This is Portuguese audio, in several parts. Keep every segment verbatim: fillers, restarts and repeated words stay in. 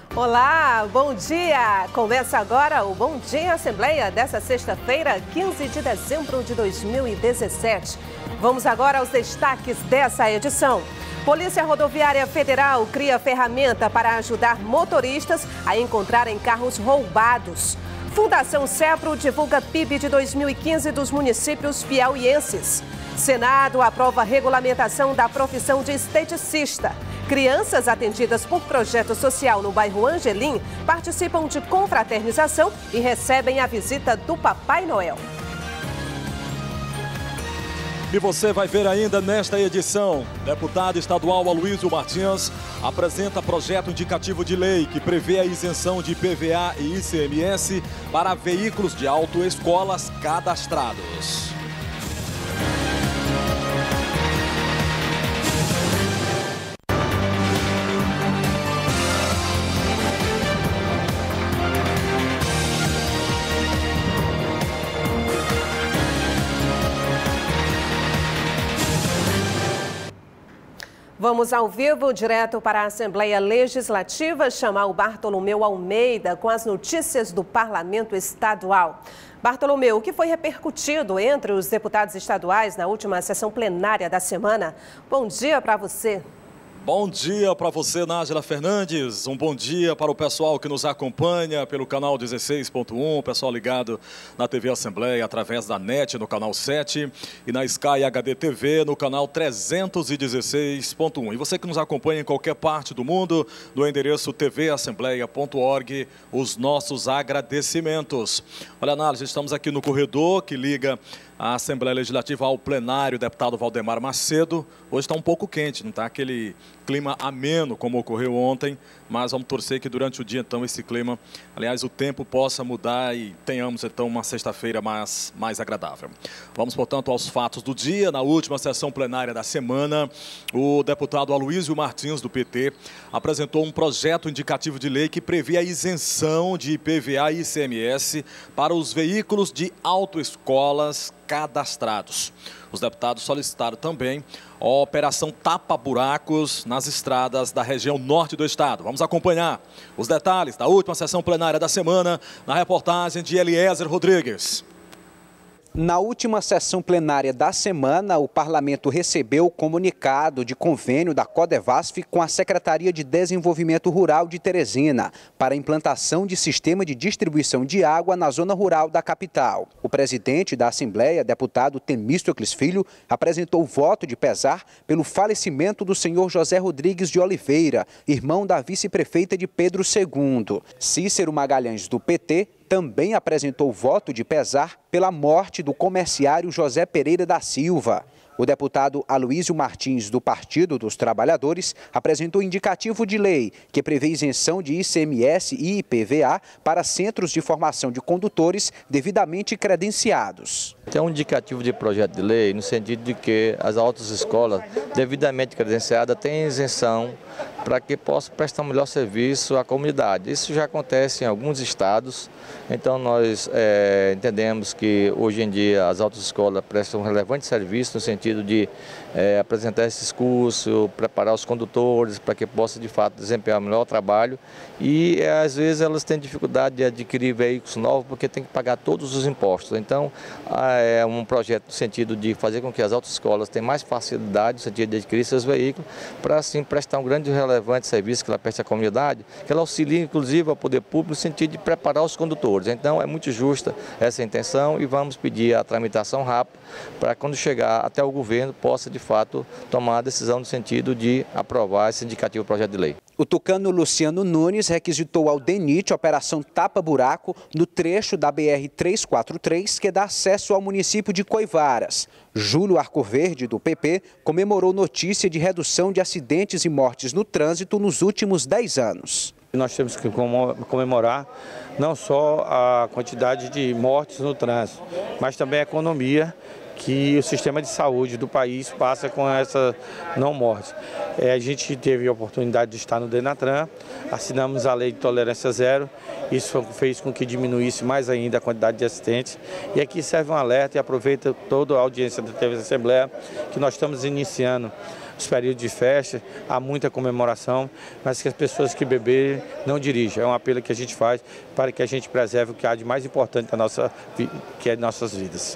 Olá, bom dia! Começa agora o Bom Dia Assembleia dessa sexta-feira, quinze de dezembro de dois mil e dezessete. Vamos agora aos destaques dessa edição. Polícia Rodoviária Federal cria ferramenta para ajudar motoristas a encontrarem carros roubados. Fundação CEPRO divulga P I B de dois mil e quinze dos municípios piauienses. Senado aprova a regulamentação da profissão de esteticista. Crianças atendidas por projeto social no bairro Angelim participam de confraternização e recebem a visita do Papai Noel. E você vai ver ainda nesta edição, deputado estadual Aloysio Martins apresenta projeto indicativo de lei que prevê a isenção de I P V A e I C M S para veículos de autoescolas cadastrados. Vamos ao vivo, direto para a Assembleia Legislativa, chamar o Bartolomeu Almeida com as notícias do Parlamento Estadual. Bartolomeu, o que foi repercutido entre os deputados estaduais na última sessão plenária da semana? Bom dia para você. Bom dia para você, Nájila Fernandes. Um bom dia para o pessoal que nos acompanha pelo canal dezesseis ponto um, pessoal ligado na T V Assembleia através da NET no canal sete e na Sky H D T V no canal trezentos e dezesseis ponto um. E você que nos acompanha em qualquer parte do mundo, no endereço t v assembleia ponto org, os nossos agradecimentos. Olha, Nájila, estamos aqui no corredor que liga a Assembleia Legislativa ao plenário, deputado Valdemar Macedo. Hoje está um pouco quente, não está aquele clima ameno como ocorreu ontem, mas vamos torcer que durante o dia, então, esse clima, aliás, o tempo possa mudar e tenhamos, então, uma sexta-feira mais, mais agradável. Vamos, portanto, aos fatos do dia. Na última sessão plenária da semana, o deputado Aloysio Martins, do P T, apresentou um projeto indicativo de lei que prevê a isenção de I P V A e I C M S para os veículos de autoescolas cadastrados. Os deputados solicitaram também a operação tapa-buracos nas estradas da região norte do estado. Vamos acompanhar os detalhes da última sessão plenária da semana na reportagem de Eliezer Rodrigues. Na última sessão plenária da semana, o Parlamento recebeu o comunicado de convênio da Codevasf com a Secretaria de Desenvolvimento Rural de Teresina para a implantação de sistema de distribuição de água na zona rural da capital. O presidente da Assembleia, deputado Temístocles Filho, apresentou voto de pesar pelo falecimento do senhor José Rodrigues de Oliveira, irmão da vice-prefeita de Pedro segundo. Cícero Magalhães, do P T, também apresentou voto de pesar pela morte do comerciário José Pereira da Silva. O deputado Aloysio Martins, do Partido dos Trabalhadores, apresentou indicativo de lei que prevê isenção de I C M S e I P V A para centros de formação de condutores devidamente credenciados. Tem um indicativo de projeto de lei no sentido de que as autoescolas devidamente credenciadas têm isenção para que possam prestar um melhor serviço à comunidade. Isso já acontece em alguns estados, então nós é, entendemos que hoje em dia as autoescolas prestam um relevante serviço no sentido de é, apresentar esses cursos, preparar os condutores para que possam de fato desempenhar o melhor trabalho e é, às vezes elas têm dificuldade de adquirir veículos novos porque tem que pagar todos os impostos. Então é um projeto no sentido de fazer com que as autoescolas tenham mais facilidade no sentido de adquirir seus veículos para assim prestar um grande e relevante serviço que ela presta à comunidade, que ela auxilia inclusive ao poder público no sentido de preparar os condutores. Então é muito justa essa intenção e vamos pedir a tramitação rápida para quando chegar até o governo possa de fato tomar a decisão no sentido de aprovar esse indicativo projeto de lei. O tucano Luciano Nunes requisitou ao DENIT a operação tapa-buraco no trecho da B R trezentos e quarenta e três que dá acesso ao município de Coivaras. Júlio Arcoverde, do P P, comemorou notícia de redução de acidentes e mortes no trânsito nos últimos dez anos. Nós temos que comemorar não só a quantidade de mortes no trânsito, mas também a economia que o sistema de saúde do país passa com essa não morte. É, a gente teve a oportunidade de estar no Denatran, assinamos a lei de tolerância zero, isso fez com que diminuísse mais ainda a quantidade de acidentes. E aqui serve um alerta e aproveita toda a audiência da T V Assembleia que nós estamos iniciando os períodos de festa, há muita comemoração, mas que as pessoas que beberem não dirijam. É um apelo que a gente faz para que a gente preserve o que há de mais importante da nossa, que é nossas vidas.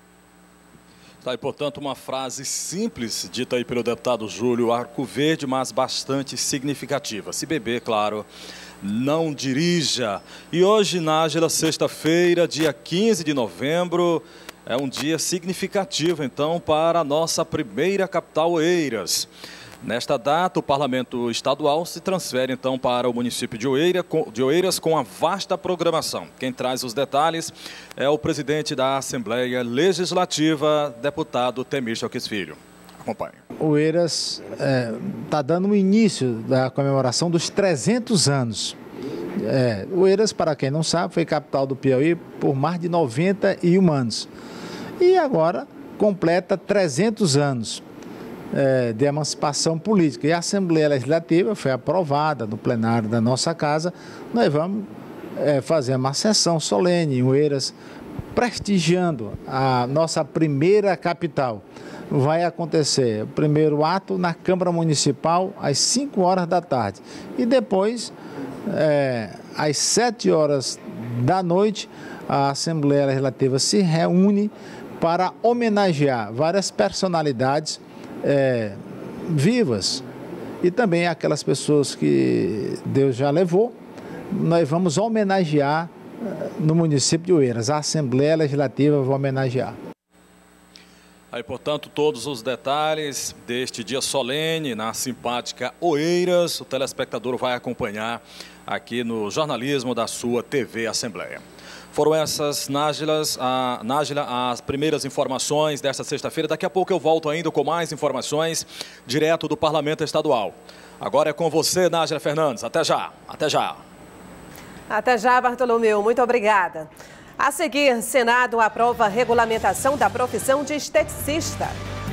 Tá aí, portanto, uma frase simples, dita aí pelo deputado Júlio Arcoverde, mas bastante significativa. Se beber, claro, não dirija. E hoje, Nájila, sexta-feira, dia quinze de novembro, é um dia significativo, então, para a nossa primeira capital, Oeiras. Nesta data, o Parlamento Estadual se transfere, então, para o município de, Oeira, de Oeiras com a vasta programação. Quem traz os detalhes é o presidente da Assembleia Legislativa, deputado Temir Chalques Filho. Acompanhe. Oeiras está é, dando o início da comemoração dos trezentos anos. É, Oeiras, para quem não sabe, foi capital do Piauí por mais de noventa e um anos. E agora completa trezentos anos. É, de emancipação política. E a Assembleia Legislativa foi aprovada no plenário da nossa casa. Nós vamos é, fazer uma sessão solene em Oeiras, prestigiando a nossa primeira capital. Vai acontecer o primeiro ato na Câmara Municipal às cinco horas da tarde. E depois, é, às sete horas da noite, a Assembleia Legislativa se reúne para homenagear várias personalidades É, vivas e também aquelas pessoas que Deus já levou. Nós vamos homenagear no município de Oeiras. A Assembleia Legislativa vai homenagear. Aí, portanto, todos os detalhes deste dia solene na simpática Oeiras, o telespectador vai acompanhar aqui no jornalismo da sua T V Assembleia. Foram essas, Nájilas, a, Nájila, as primeiras informações desta sexta-feira. Daqui a pouco eu volto ainda com mais informações direto do Parlamento Estadual. Agora é com você, Nájila Fernandes. Até já, até já. Até já, Bartolomeu. Muito obrigada. A seguir, Senado aprova a regulamentação da profissão de esteticista.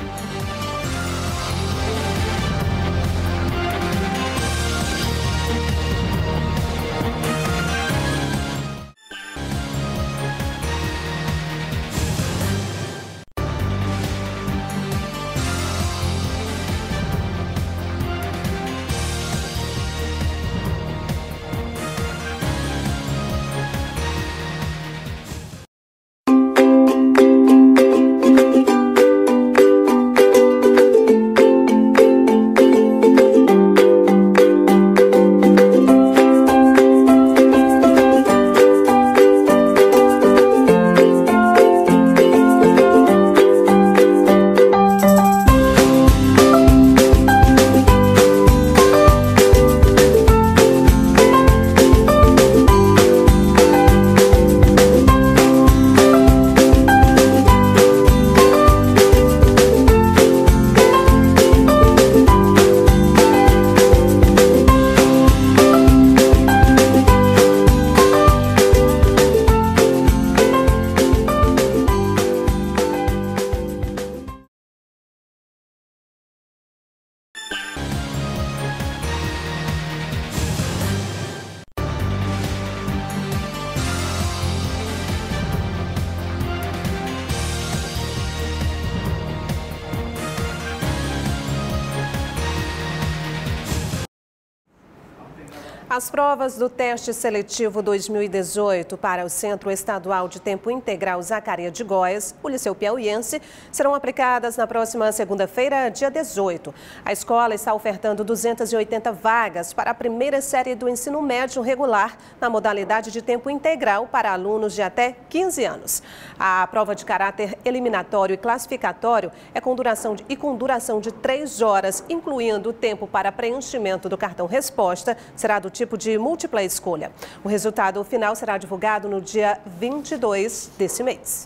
As provas do teste seletivo dois mil e dezoito para o Centro Estadual de Tempo Integral Zacaria de Góes, o Liceu Piauiense, serão aplicadas na próxima segunda-feira, dia dezoito. A escola está ofertando duzentas e oitenta vagas para a primeira série do ensino médio regular na modalidade de tempo integral para alunos de até quinze anos. A prova de caráter eliminatório e classificatório é com duração de, e com duração de três horas, incluindo o tempo para preenchimento do cartão resposta, será do tipo de múltipla escolha. O resultado final será divulgado no dia vinte e dois desse mês.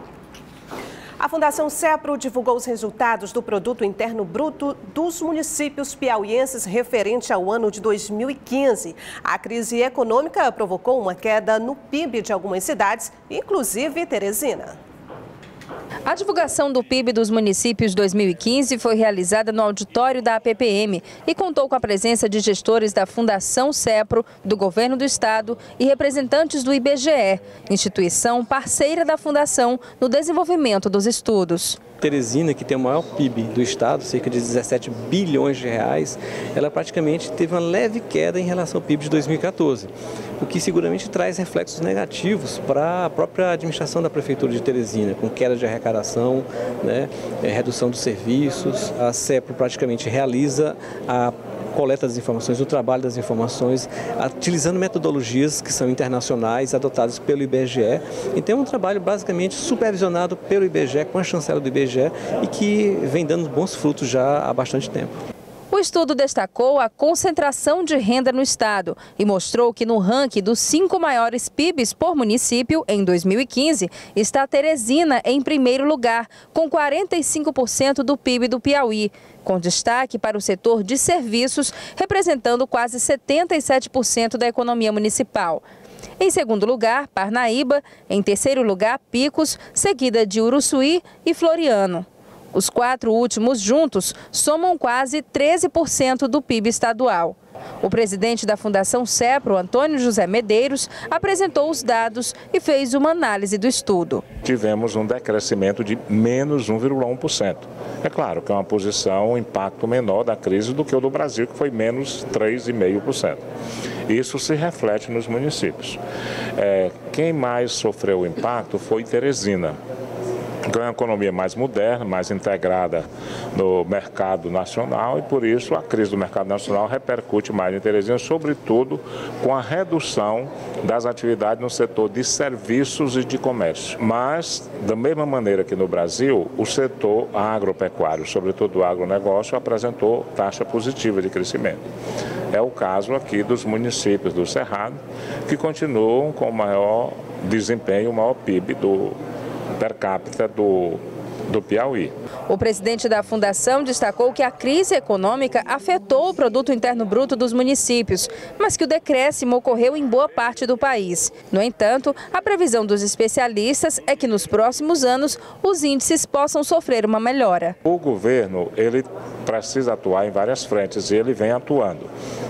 A Fundação CEPRO divulgou os resultados do Produto Interno Bruto dos municípios piauienses referente ao ano de dois mil e quinze. A crise econômica provocou uma queda no P I B de algumas cidades, inclusive Teresina. A divulgação do P I B dos municípios dois mil e quinze foi realizada no auditório da A P P M e contou com a presença de gestores da Fundação CEPRO, do Governo do Estado e representantes do I B G E, instituição parceira da Fundação no desenvolvimento dos estudos. Teresina, que tem o maior P I B do estado, cerca de dezessete bilhões de reais, ela praticamente teve uma leve queda em relação ao P I B de dois mil e quatorze, o que seguramente traz reflexos negativos para a própria administração da Prefeitura de Teresina, com queda de arrecadação, né, redução dos serviços. A CEPRO praticamente realiza a coleta das informações, o trabalho das informações, utilizando metodologias que são internacionais, adotadas pelo I B G E. Então é um trabalho basicamente supervisionado pelo I B G E, com a chancela do I B G E, e que vem dando bons frutos já há bastante tempo. O estudo destacou a concentração de renda no estado e mostrou que no ranking dos cinco maiores P I Bs por município, em dois mil e quinze, está Teresina em primeiro lugar, com quarenta e cinco por cento do P I B do Piauí, com destaque para o setor de serviços, representando quase setenta e sete por cento da economia municipal. Em segundo lugar, Parnaíba, em terceiro lugar, Picos, seguida de Uruçuí e Floriano. Os quatro últimos juntos somam quase treze por cento do P I B estadual. O presidente da Fundação CEPRO, Antônio José Medeiros, apresentou os dados e fez uma análise do estudo. Tivemos um decrescimento de menos um vírgula um por cento. É claro que é uma posição, um impacto menor da crise do que o do Brasil, que foi menos três vírgula cinco por cento. Isso se reflete nos municípios. É, quem mais sofreu o impacto foi Teresina. Então é uma economia mais moderna, mais integrada no mercado nacional, e por isso a crise do mercado nacional repercute mais em Teresina, sobretudo com a redução das atividades no setor de serviços e de comércio. Mas, da mesma maneira que no Brasil, o setor agropecuário, sobretudo o agronegócio, apresentou taxa positiva de crescimento. É o caso aqui dos municípios do Cerrado, que continuam com o maior desempenho, o maior P I B do per capita do, do Piauí. O presidente da Fundação destacou que a crise econômica afetou o produto interno bruto dos municípios, mas que o decréscimo ocorreu em boa parte do país. No entanto, a previsão dos especialistas é que nos próximos anos os índices possam sofrer uma melhora. O governo, ele precisa atuar em várias frentes e ele vem atuando.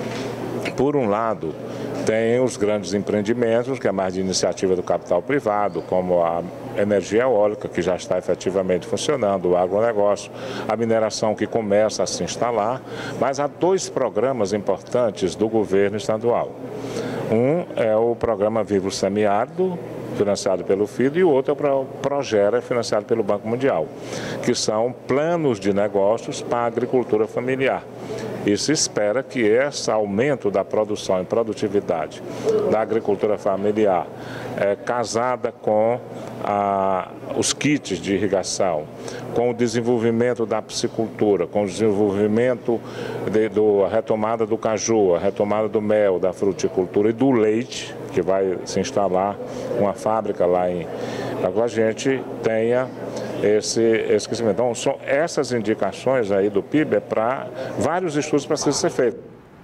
Por um lado, tem os grandes empreendimentos, que é mais de iniciativa do capital privado, como a energia eólica, que já está efetivamente funcionando, o agronegócio, a mineração que começa a se instalar, mas há dois programas importantes do governo estadual. Um é o programa Vivo Semiárido, financiado pelo F I D, e o outro é o Progera, financiado pelo Banco Mundial, que são planos de negócios para a agricultura familiar. E se espera que esse aumento da produção e produtividade da agricultura familiar, é, casada com a, os kits de irrigação, com o desenvolvimento da piscicultura, com o desenvolvimento de, do, a retomada do caju, a retomada do mel, da fruticultura e do leite, que vai se instalar uma fábrica lá em para que a gente tenha esse, esse crescimento. Então, são essas indicações aí do P I B é para vários estudos para ser feito.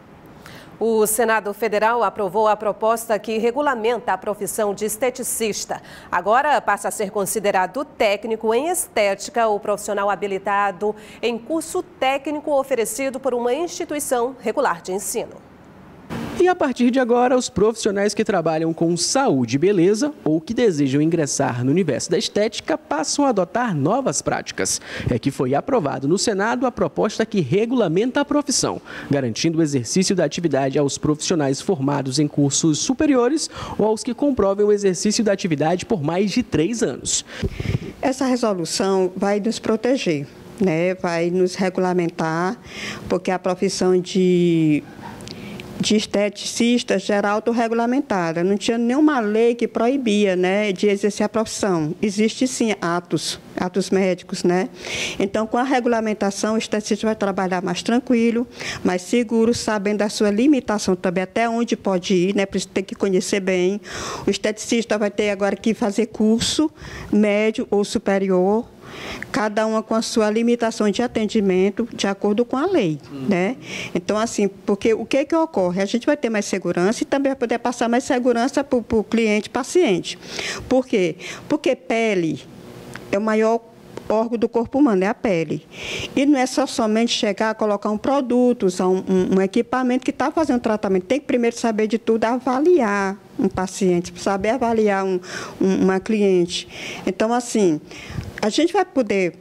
O Senado Federal aprovou a proposta que regulamenta a profissão de esteticista. Agora passa a ser considerado técnico em estética o profissional habilitado em curso técnico oferecido por uma instituição regular de ensino. E a partir de agora, os profissionais que trabalham com saúde e beleza ou que desejam ingressar no universo da estética passam a adotar novas práticas. É que foi aprovado no Senado a proposta que regulamenta a profissão, garantindo o exercício da atividade aos profissionais formados em cursos superiores ou aos que comprovem o exercício da atividade por mais de três anos. Essa resolução vai nos proteger, né? Vai nos regulamentar, porque a profissão de de esteticista já era autorregulamentada, não tinha nenhuma lei que proibia, né, de exercer a profissão. Existe sim atos, atos médicos, né? Então, com a regulamentação, o esteticista vai trabalhar mais tranquilo, mais seguro, sabendo da sua limitação também, até onde pode ir, né? Precisa ter que conhecer bem. O esteticista vai ter agora que fazer curso médio ou superior, cada uma com a sua limitação de atendimento, de acordo com a lei, hum. né? Então, assim, porque o que que ocorre? A gente vai ter mais segurança e também vai poder passar mais segurança para o cliente, paciente. Por quê? Porque pele é o maior órgão do corpo humano, é a pele. E não é só somente chegar a colocar um produto, usar um, um, um equipamento que está fazendo tratamento. Tem que primeiro saber de tudo, avaliar um paciente, saber avaliar um, um, uma cliente. Então, assim, a gente vai poder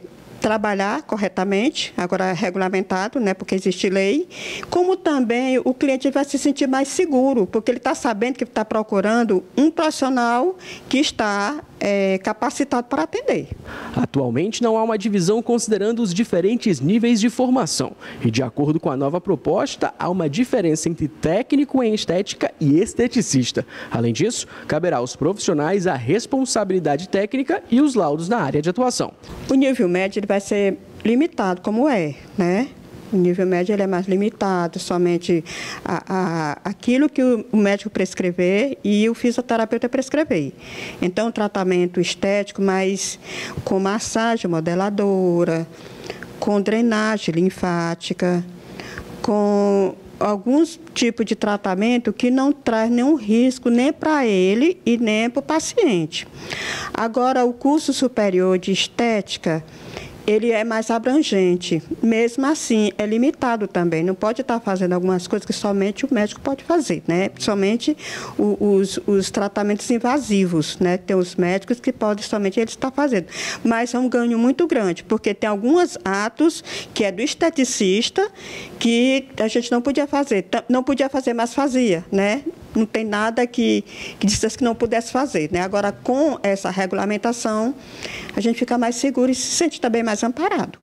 trabalhar corretamente, agora é regulamentado, né, porque existe lei, como também o cliente vai se sentir mais seguro, porque ele está sabendo que está procurando um profissional que está é, capacitado para atender. Atualmente não há uma divisão considerando os diferentes níveis de formação e, de acordo com a nova proposta, há uma diferença entre técnico em estética e esteticista. Além disso, caberá aos profissionais a responsabilidade técnica e os laudos na área de atuação. O nível médio ele vai ser limitado, como é, né? O nível médio ele é mais limitado, somente a, a, aquilo que o, o médico prescrever e o fisioterapeuta prescrever. Então, tratamento estético, mas com massagem modeladora, com drenagem linfática, com alguns tipos de tratamento que não traz nenhum risco nem para ele e nem para o paciente. Agora, o curso superior de estética, ele é mais abrangente. Mesmo assim, é limitado também. Não pode estar fazendo algumas coisas que somente o médico pode fazer, né? Somente o, os, os tratamentos invasivos, né? Tem os médicos que podem somente eles estar fazendo. Mas é um ganho muito grande, porque tem alguns atos que é do esteticista que a gente não podia fazer. Não podia fazer, mas fazia, né? Não tem nada que, que dissesse que não pudesse fazer, né? Agora, com essa regulamentação, a gente fica mais seguro e se sente também mais amparado.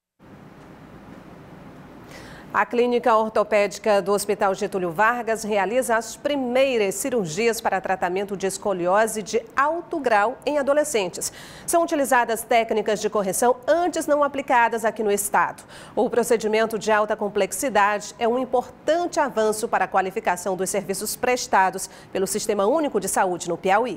A Clínica Ortopédica do Hospital Getúlio Vargas realiza as primeiras cirurgias para tratamento de escoliose de alto grau em adolescentes. São utilizadas técnicas de correção antes não aplicadas aqui no estado. O procedimento de alta complexidade é um importante avanço para a qualificação dos serviços prestados pelo Sistema Único de Saúde no Piauí.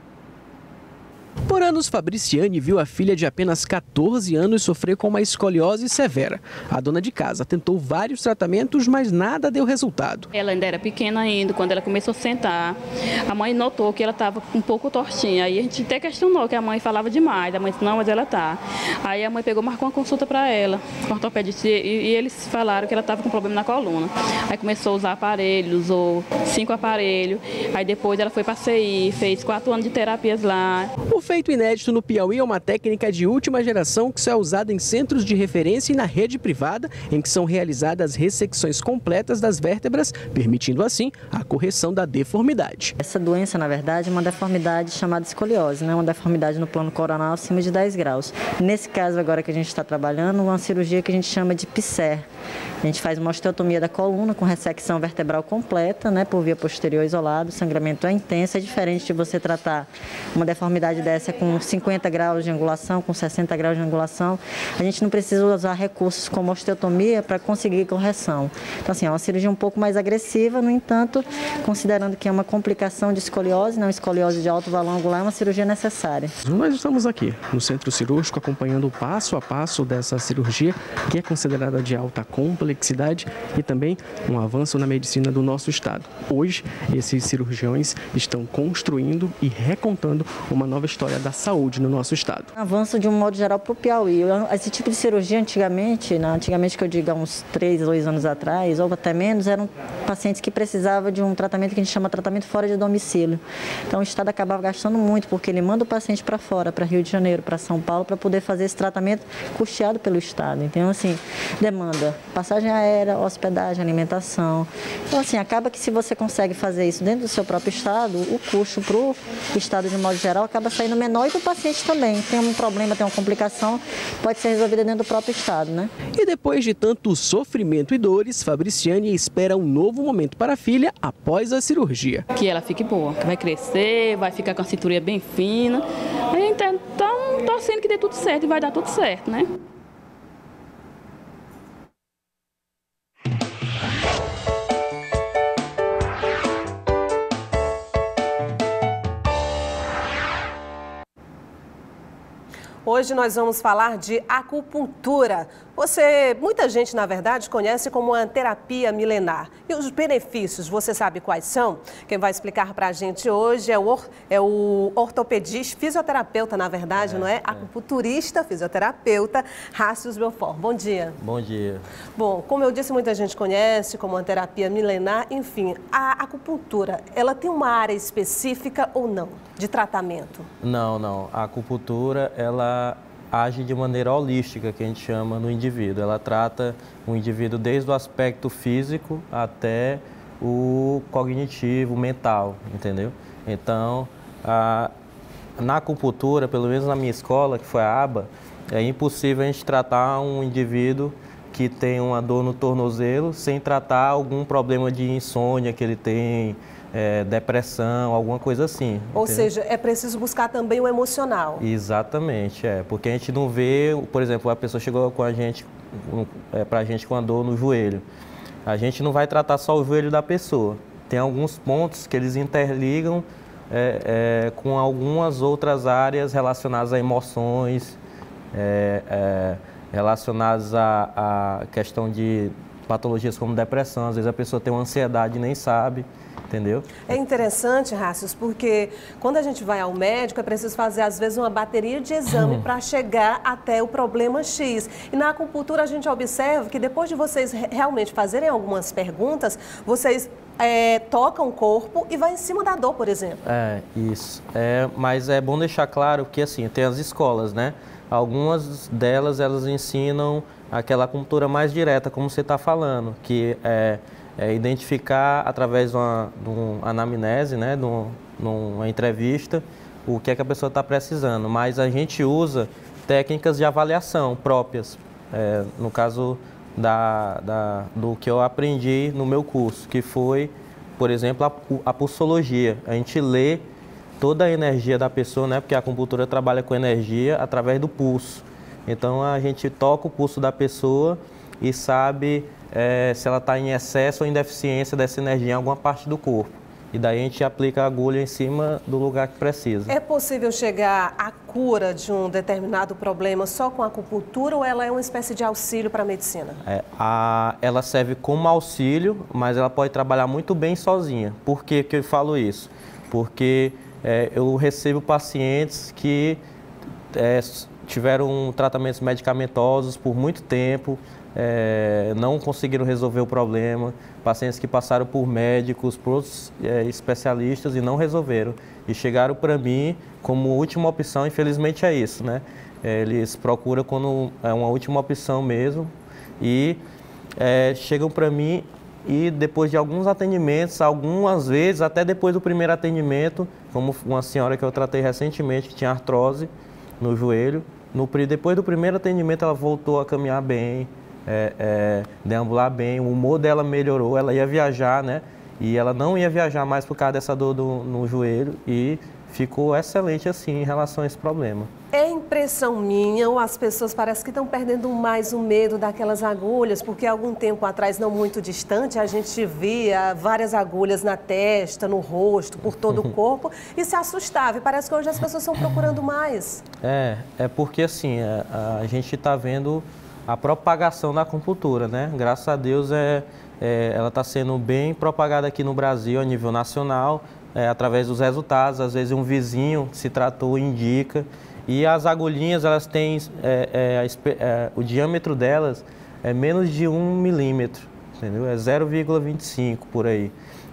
Por anos, Fabriciane viu a filha de apenas quatorze anos sofrer com uma escoliose severa. A dona de casa tentou vários tratamentos, mas nada deu resultado. Ela ainda era pequena ainda, quando ela começou a sentar, a mãe notou que ela estava um pouco tortinha. Aí a gente até questionou, que a mãe falava demais. A mãe disse, não, mas ela tá. Aí a mãe pegou, marcou uma consulta para ela, com o ortopedista, e, e eles falaram que ela estava com problema na coluna. Aí começou a usar aparelhos, usou cinco aparelhos. Aí depois ela foi para a C I, fez quatro anos de terapias lá. O feito inédito no Piauí é uma técnica de última geração que só é usada em centros de referência e na rede privada, em que são realizadas ressecções completas das vértebras, permitindo assim a correção da deformidade. Essa doença, na verdade, é uma deformidade chamada escoliose, né? Uma deformidade no plano coronal acima de dez graus. Nesse caso agora que a gente está trabalhando, uma cirurgia que a gente chama de P I C E R. A gente faz uma osteotomia da coluna com ressecção vertebral completa, né, por via posterior isolado. O sangramento é intenso, é diferente de você tratar uma deformidade dessa com cinquenta graus de angulação, com sessenta graus de angulação. A gente não precisa usar recursos como osteotomia para conseguir correção. Então, assim, é uma cirurgia um pouco mais agressiva, no entanto, considerando que é uma complicação de escoliose, não escoliose de alto valor angular, é uma cirurgia necessária. Nós estamos aqui no centro cirúrgico acompanhando o passo a passo dessa cirurgia, que é considerada de alta complexidade e também um avanço na medicina do nosso estado. Hoje, esses cirurgiões estão construindo e recontando uma nova história da saúde no nosso estado. Avanço de um modo geral para o Piauí. Esse tipo de cirurgia antigamente, né, antigamente que eu digo há uns três, dois anos atrás, ou até menos, eram pacientes que precisavam de um tratamento que a gente chama de tratamento fora de domicílio. Então o estado acabava gastando muito, porque ele manda o paciente para fora, para Rio de Janeiro, para São Paulo, para poder fazer esse tratamento custeado pelo estado. Então, assim, demanda passagem aérea, hospedagem, alimentação. Então, assim, acaba que se você consegue fazer isso dentro do seu próprio estado, o custo para o estado de modo geral acaba saindo menor e para o paciente também. Tem um problema, tem uma complicação, pode ser resolvida dentro do próprio estado, né? E depois de tanto sofrimento e dores, Fabriciane espera um novo momento para a filha após a cirurgia. Que ela fique boa, que vai crescer, vai ficar com a cinturinha bem fina. A gente está torcendo que dê tudo certo e vai dar tudo certo, né? Hoje nós vamos falar de acupuntura. Você, muita gente, na verdade, conhece como uma terapia milenar. E os benefícios, você sabe quais são? Quem vai explicar para a gente hoje é o, or, é o ortopedista, fisioterapeuta, na verdade, é, não é? é? Acupunturista, fisioterapeuta, Rácios Belfort. Bom dia. Bom dia. Bom, como eu disse, muita gente conhece como uma terapia milenar. Enfim, a acupuntura, ela tem uma área específica ou não de tratamento? Não, não. A acupuntura, ela age de maneira holística, que a gente chama no indivíduo. Ela trata o indivíduo desde o aspecto físico até o cognitivo, mental, entendeu? Então, a, na acupuntura, pelo menos na minha escola, que foi a ABA, é impossível a gente tratar um indivíduo que tem uma dor no tornozelo sem tratar algum problema de insônia que ele tem, é, depressão, alguma coisa assim. Ou entendeu? seja, é preciso buscar também o emocional. Exatamente, é. Porque a gente não vê, por exemplo, a pessoa chegou com a gente, é, pra gente com a dor no joelho. A gente não vai tratar só o joelho da pessoa. Tem alguns pontos que eles interligam é, é, com algumas outras áreas relacionadas a emoções, é, é, relacionadas à, à questão de patologias como depressão. Às vezes a pessoa tem uma ansiedade e nem sabe, entendeu? É interessante, Rácios, porque quando a gente vai ao médico é preciso fazer às vezes uma bateria de exame para chegar até o problema X. E na acupuntura a gente observa que depois de vocês realmente fazerem algumas perguntas, vocês é, tocam o corpo e vai em cima da dor, por exemplo. É, isso. É, mas é bom deixar claro que assim, tem as escolas, né? Algumas delas, elas ensinam aquela acupuntura mais direta, como você está falando, que é, é identificar através de uma, de uma anamnese, né, de uma, de uma entrevista, o que é que a pessoa está precisando. Mas a gente usa técnicas de avaliação próprias, é, no caso da, da, do que eu aprendi no meu curso, que foi, por exemplo, a, a pulsologia. A gente lê toda a energia da pessoa, né? Porque a acupuntura trabalha com energia através do pulso. Então a gente toca o pulso da pessoa e sabe é, se ela está em excesso ou em deficiência dessa energia em alguma parte do corpo. E daí a gente aplica a agulha em cima do lugar que precisa. É possível chegar à cura de um determinado problema só com a acupuntura ou ela é uma espécie de auxílio para a medicina? É, a, ela serve como auxílio, mas ela pode trabalhar muito bem sozinha. Por que que eu falo isso? Porque É, eu recebo pacientes que é, tiveram tratamentos medicamentosos por muito tempo, é, não conseguiram resolver o problema, pacientes que passaram por médicos, por outros é, especialistas e não resolveram. E chegaram para mim como última opção, infelizmente é isso, né? É, eles procuram quando é uma última opção mesmo e é, chegam para mim. E depois de alguns atendimentos, algumas vezes, até depois do primeiro atendimento, como uma senhora que eu tratei recentemente, que tinha artrose no joelho, no, depois do primeiro atendimento ela voltou a caminhar bem, é, é, deambular bem, o humor dela melhorou, ela ia viajar, né? E ela não ia viajar mais por causa dessa dor do, no joelho e ficou excelente assim em relação a esse problema. É impressão minha ou as pessoas parecem que estão perdendo mais o medo daquelas agulhas? Porque algum tempo atrás, não muito distante, a gente via várias agulhas na testa, no rosto, por todo o corpo e se assustava. E parece que hoje as pessoas estão procurando mais. É, é porque assim, a, a gente está vendo a propagação da acupuntura, né? Graças a Deus é, é, ela está sendo bem propagada aqui no Brasil a nível nacional, é, através dos resultados. Às vezes um vizinho se tratou, indica. E as agulhinhas, elas têm, é, é, é, o diâmetro delas é menos de um milímetro, entendeu? É zero vírgula vinte e cinco por aí.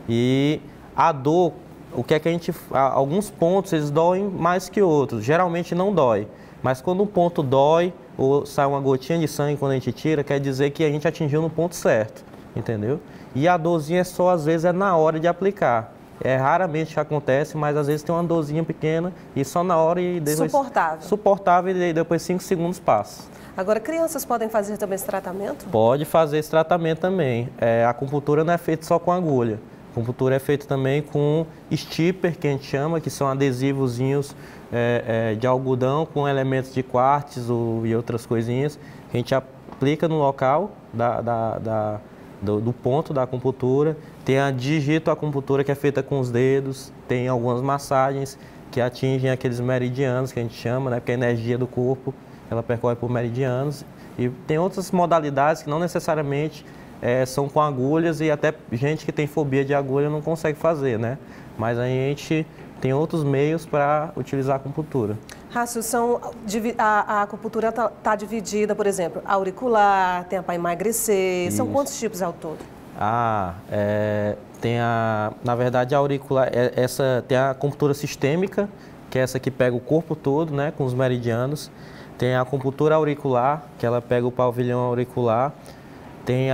E a dor, o que é que a gente... Alguns pontos, eles doem mais que outros. Geralmente não dói. Mas quando um ponto dói, ou sai uma gotinha de sangue quando a gente tira, quer dizer que a gente atingiu no ponto certo, entendeu? E a dorzinha é só, às vezes, é na hora de aplicar. É raramente que acontece, mas às vezes tem uma dorzinha pequena e só na hora e depois... Suportável. Suportável e depois cinco segundos passa. Agora, crianças podem fazer também esse tratamento? Pode fazer esse tratamento também. É, a acupuntura não é feita só com agulha. A acupuntura é feita também com stipper, que a gente chama, que são adesivozinhos é, é, de algodão com elementos de quartzo e outras coisinhas. Que a gente aplica no local da, da, da, do, do ponto da acupuntura. Tem a digitoacupuntura, que é feita com os dedos. Tem algumas massagens que atingem aqueles meridianos, que a gente chama, né? Porque a energia do corpo, ela percorre por meridianos. E tem outras modalidades que não necessariamente é, são com agulhas e até gente que tem fobia de agulha não consegue fazer, né? Mas a gente tem outros meios para utilizar a acupuntura. Rácio, são, a, a acupuntura está tá dividida, por exemplo, auricular, tem a para emagrecer. Isso. São quantos tipos ao todo? Ah, é, tem a, na verdade, a auricular, é, essa, tem a acupuntura sistêmica, que é essa que pega o corpo todo, né, com os meridianos. Tem a acupuntura auricular, que ela pega o pavilhão auricular. Tem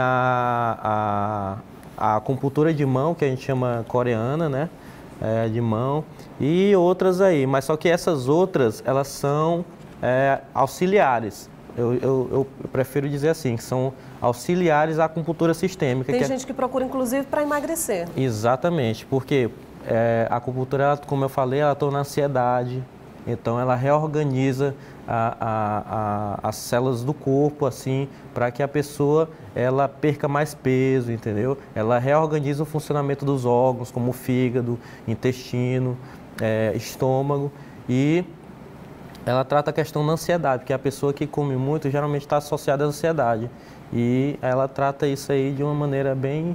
a, a, a acupuntura de mão, que a gente chama coreana, né? É, de mão. E outras aí. Mas só que essas outras, elas são é, auxiliares. Eu, eu, eu prefiro dizer assim, que são auxiliares à acupuntura sistêmica. Tem que gente é... que procura, inclusive, para emagrecer. Exatamente, porque é, a acupuntura, como eu falei, ela torna a ansiedade, então ela reorganiza a, a, a, as células do corpo, assim, para que a pessoa ela perca mais peso, entendeu? Ela reorganiza o funcionamento dos órgãos, como o fígado, intestino, é, estômago, e ela trata a questão da ansiedade, porque a pessoa que come muito geralmente está associada à ansiedade. E ela trata isso aí de uma maneira bem,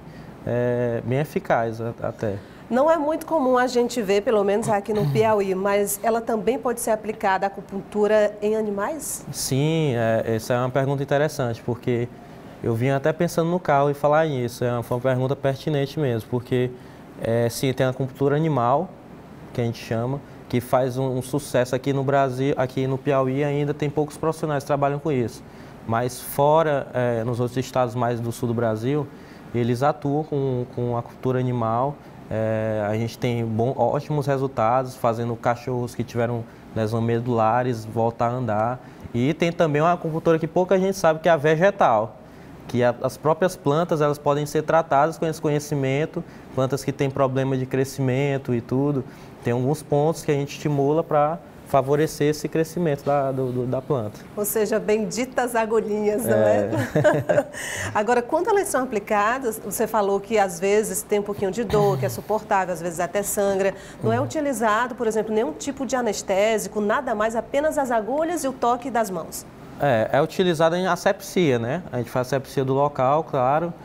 é, bem eficaz até. Não é muito comum a gente ver, pelo menos aqui no Piauí, mas ela também pode ser aplicada a acupuntura em animais? Sim, é, essa é uma pergunta interessante, porque eu vim até pensando no carro e falar nisso. É uma, foi uma pergunta pertinente mesmo, porque é, sim, tem a acupuntura animal, que a gente chama, que faz um, um sucesso aqui no Brasil, aqui no Piauí ainda tem poucos profissionais que trabalham com isso. Mas fora, é, nos outros estados mais do sul do Brasil, eles atuam com, com a acupuntura animal. É, a gente tem bom, ótimos resultados, fazendo cachorros que tiveram lesões medulares voltar a andar. E tem também uma acupuntura que pouca gente sabe, que é a vegetal, que a, as próprias plantas elas podem ser tratadas com esse conhecimento, plantas que têm problema de crescimento e tudo. Tem alguns pontos que a gente estimula para favorecer esse crescimento da, do, do, da planta. Ou seja, benditas agulhinhas, não é? é? Agora, quando elas são aplicadas, você falou que às vezes tem um pouquinho de dor, que é suportável, às vezes até sangra. Não é utilizado, por exemplo, nenhum tipo de anestésico, nada mais, apenas as agulhas e o toque das mãos. É, é utilizado em asepsia, né? A gente faz asepsia do local, claro.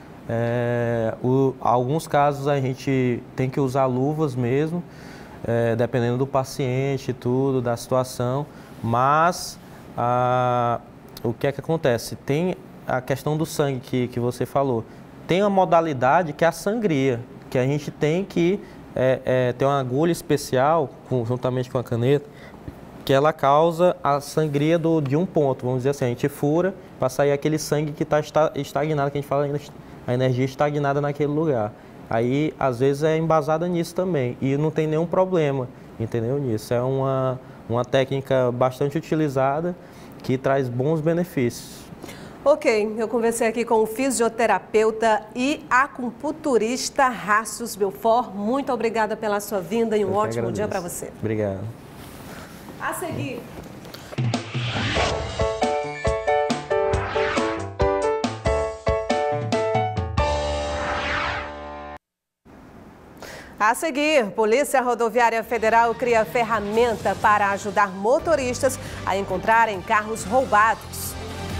É, o, alguns casos a gente tem que usar luvas mesmo, É, dependendo do paciente e tudo, da situação, mas a, o que é que acontece? Tem a questão do sangue que, que você falou. Tem uma modalidade que é a sangria, que a gente tem que é, é, ter uma agulha especial, com, juntamente com a caneta, que ela causa a sangria do, de um ponto, vamos dizer assim, a gente fura para sair aquele sangue que está estagnado, que a gente fala a energia estagnada naquele lugar. Aí, às vezes, é embasada nisso também e não tem nenhum problema, entendeu, nisso. É uma, uma técnica bastante utilizada que traz bons benefícios. Ok, eu conversei aqui com o fisioterapeuta e acupunturista Rácios Belfort. Muito obrigada pela sua vinda e um ótimo dia para você. Obrigado. A seguir... A seguir, Polícia Rodoviária Federal cria ferramenta para ajudar motoristas a encontrarem carros roubados.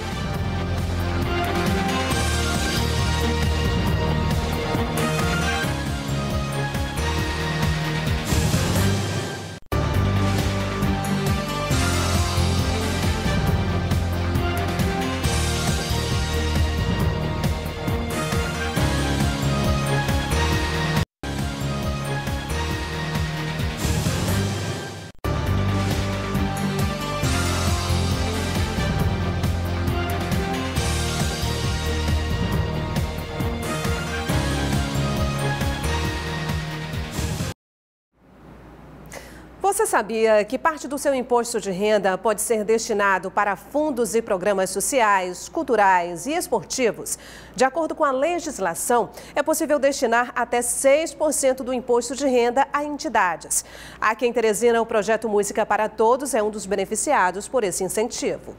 Você sabia que parte do seu imposto de renda pode ser destinado para fundos e programas sociais, culturais e esportivos? De acordo com a legislação, é possível destinar até seis por cento do imposto de renda a entidades. Aqui em Teresina, o projeto Música para Todos é um dos beneficiados por esse incentivo.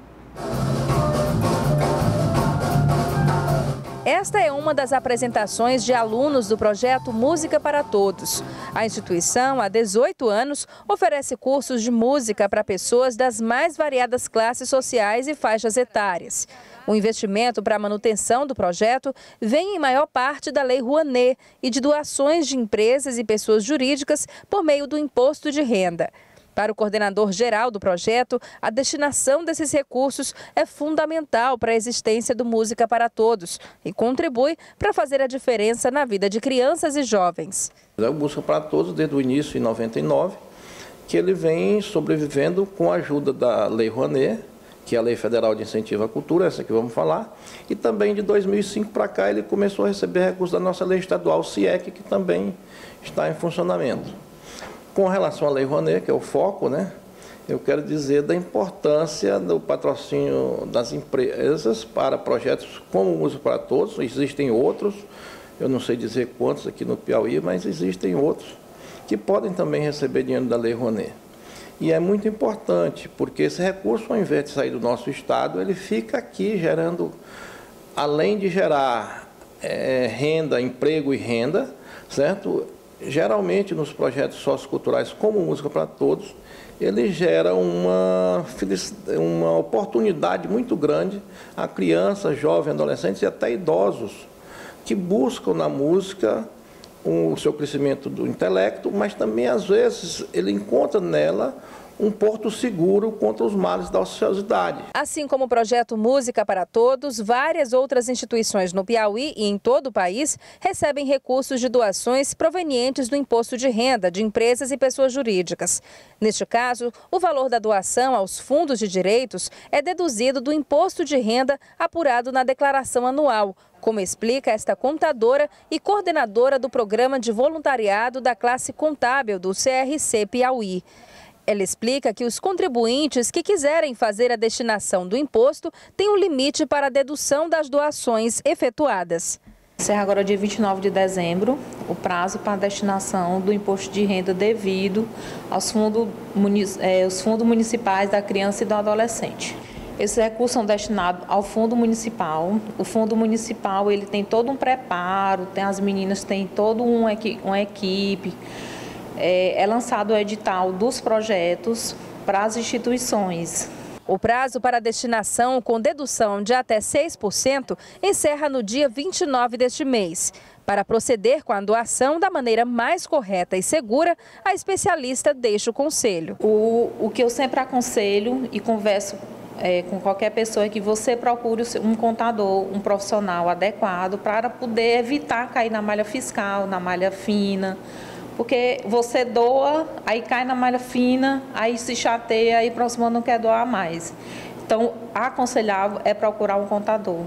Esta é uma das apresentações de alunos do projeto Música para Todos. A instituição, há dezoito anos, oferece cursos de música para pessoas das mais variadas classes sociais e faixas etárias. O investimento para a manutenção do projeto vem em maior parte da Lei Rouanet e de doações de empresas e pessoas jurídicas por meio do imposto de renda. Para o coordenador geral do projeto, a destinação desses recursos é fundamental para a existência do Música para Todos e contribui para fazer a diferença na vida de crianças e jovens. É o Música para Todos, desde o início, em noventa e nove, que ele vem sobrevivendo com a ajuda da Lei Rouanet que é a Lei Federal de Incentivo à Cultura, essa que vamos falar, e também de dois mil e cinco para cá ele começou a receber recursos da nossa lei estadual, C I E C, que também está em funcionamento. Com relação à Lei Rouanet, que é o foco, né, eu quero dizer da importância do patrocínio das empresas para projetos como Música para Todos. Existem outros, eu não sei dizer quantos aqui no Piauí, mas existem outros que podem também receber dinheiro da Lei Rouanet. E é muito importante, porque esse recurso, ao invés de sair do nosso estado, ele fica aqui gerando, além de gerar é, renda, emprego e renda, certo? Geralmente nos projetos socioculturais como Música para Todos, ele gera uma, uma oportunidade muito grande a crianças, jovens, adolescentes e até idosos que buscam na música o seu crescimento do intelecto, mas também, às vezes, ele encontra nela um porto seguro contra os males da ociosidade. Assim como o projeto Música para Todos, várias outras instituições no Piauí e em todo o país recebem recursos de doações provenientes do imposto de renda de empresas e pessoas jurídicas. Neste caso, o valor da doação aos fundos de direitos é deduzido do imposto de renda apurado na declaração anual, como explica esta contadora e coordenadora do programa de voluntariado da classe contábil do C R C Piauí. Ela explica que os contribuintes que quiserem fazer a destinação do imposto têm um limite para a dedução das doações efetuadas. Encerra agora dia vinte e nove de dezembro o prazo para a destinação do imposto de renda devido aos fundos, é, os fundos municipais da criança e do adolescente. Esses recursos são destinados ao fundo municipal. O fundo municipal ele tem todo um preparo, tem, as meninas têm toda uma equipe. É, é lançado o edital dos projetos para as instituições. O prazo para destinação com dedução de até seis por cento encerra no dia vinte e nove deste mês. Para proceder com a doação da maneira mais correta e segura, a especialista deixa o conselho. O, o que eu sempre aconselho e converso É, com qualquer pessoa é que você procure um contador, um profissional adequado para poder evitar cair na malha fiscal, na malha fina, porque você doa, aí cai na malha fina, aí se chateia e próximo não quer doar mais. Então, aconselhável é procurar um contador.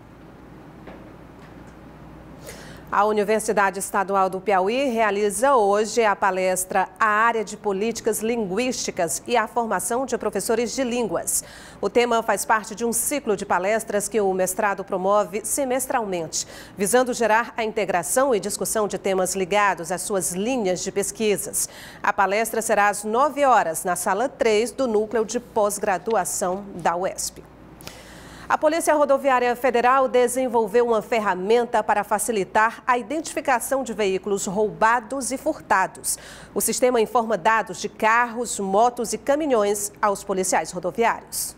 A Universidade Estadual do Piauí realiza hoje a palestra A Área de Políticas Linguísticas e a Formação de Professores de Línguas. O tema faz parte de um ciclo de palestras que o mestrado promove semestralmente, visando gerar a integração e discussão de temas ligados às suas linhas de pesquisas. A palestra será às nove horas, na sala três do Núcleo de Pós-Graduação da U E S P. A Polícia Rodoviária Federal desenvolveu uma ferramenta para facilitar a identificação de veículos roubados e furtados. O sistema informa dados de carros, motos e caminhões aos policiais rodoviários.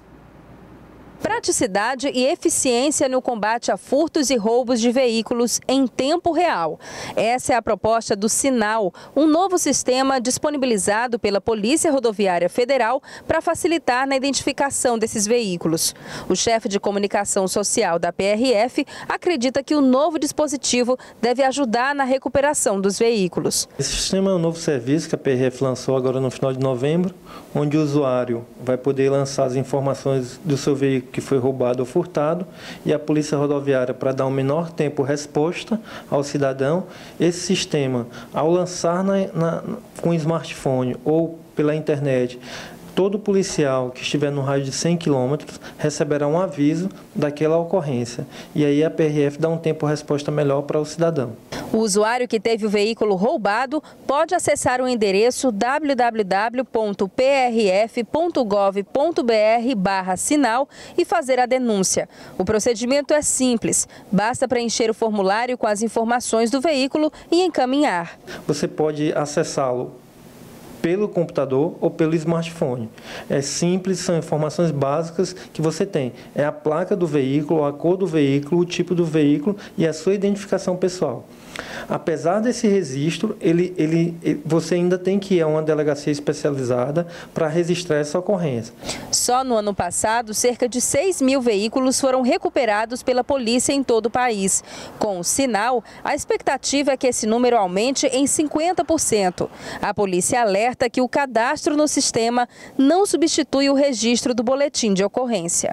Praticidade e eficiência no combate a furtos e roubos de veículos em tempo real. Essa é a proposta do Sinal, um novo sistema disponibilizado pela Polícia Rodoviária Federal para facilitar na identificação desses veículos. O chefe de comunicação social da P R F acredita que o novo dispositivo deve ajudar na recuperação dos veículos. Esse sistema é um novo serviço que a P R F lançou agora no final de novembro, onde o usuário vai poder lançar as informações do seu veículo que foi roubado ou furtado, e a Polícia Rodoviária, para dar um menor tempo resposta ao cidadão, esse sistema, ao lançar na, na, com o smartphone ou pela internet, todo policial que estiver no raio de cem quilômetros receberá um aviso daquela ocorrência. E aí a P R F dá um tempo-resposta melhor para o cidadão. O usuário que teve o veículo roubado pode acessar o endereço w w w ponto p r f ponto gov ponto b r barra sinal e fazer a denúncia. O procedimento é simples, basta preencher o formulário com as informações do veículo e encaminhar. Você pode acessá-lo pelo computador ou pelo smartphone. É simples, são informações básicas que você tem. É a placa do veículo, a cor do veículo, o tipo do veículo e a sua identificação pessoal. Apesar desse registro, ele, ele, ele, você ainda tem que ir a uma delegacia especializada para registrar essa ocorrência. Só no ano passado, cerca de seis mil veículos foram recuperados pela polícia em todo o país. Com o sinal, a expectativa é que esse número aumente em cinquenta por cento. A polícia alerta que o cadastro no sistema não substitui o registro do boletim de ocorrência.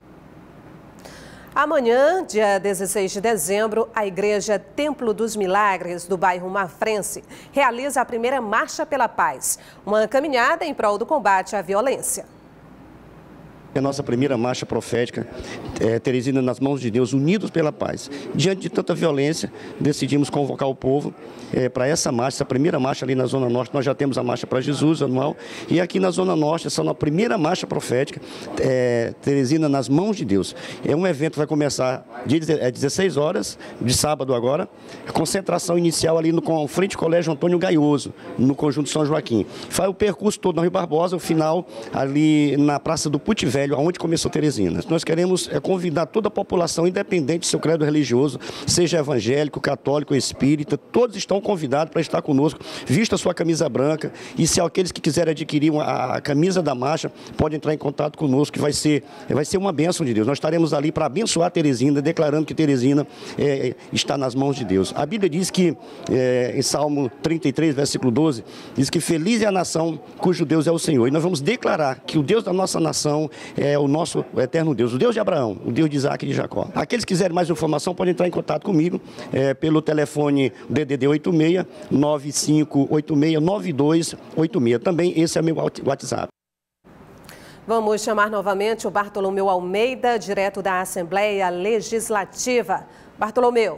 Amanhã, dia dezesseis de dezembro, a Igreja Templo dos Milagres, do bairro Mafrense, realiza a primeira Marcha pela Paz, uma caminhada em prol do combate à violência. A nossa primeira marcha profética, é, Teresina nas mãos de Deus, unidos pela paz. Diante de tanta violência, decidimos convocar o povo é, para essa marcha, essa primeira marcha ali na Zona Norte. Nós já temos a Marcha para Jesus anual, e aqui na Zona Norte, essa é a primeira marcha profética, é, Teresina nas mãos de Deus. É um evento que vai começar às dezesseis horas, de sábado agora, concentração inicial ali no com frente Colégio Antônio Gaioso, no Conjunto São Joaquim. Faz o percurso todo na Rio Barbosa, o final ali na Praça do Puti Velho, onde começou Teresina. Nós queremos é, convidar toda a população, independente do seu credo religioso, seja evangélico, católico, espírita, todos estão convidados para estar conosco. Vista a sua camisa branca, e se aqueles que quiserem adquirir uma, a camisa da marcha, podem entrar em contato conosco, que vai ser, vai ser uma bênção de Deus. Nós estaremos ali para abençoar Teresina, declarando que Teresina é, está nas mãos de Deus. A Bíblia diz que, é, em Salmo trinta e três, versículo doze, diz que feliz é a nação cujo Deus é o Senhor. E nós vamos declarar que o Deus da nossa nação é o nosso eterno Deus, o Deus de Abraão, o Deus de Isaac e de Jacó. Aqueles que quiserem mais informação podem entrar em contato comigo é, pelo telefone D D D oito seis, nove cinco oito seis, nove dois oito seis. Também esse é meu WhatsApp. Vamos chamar novamente o Bartolomeu Almeida, direto da Assembleia Legislativa. Bartolomeu.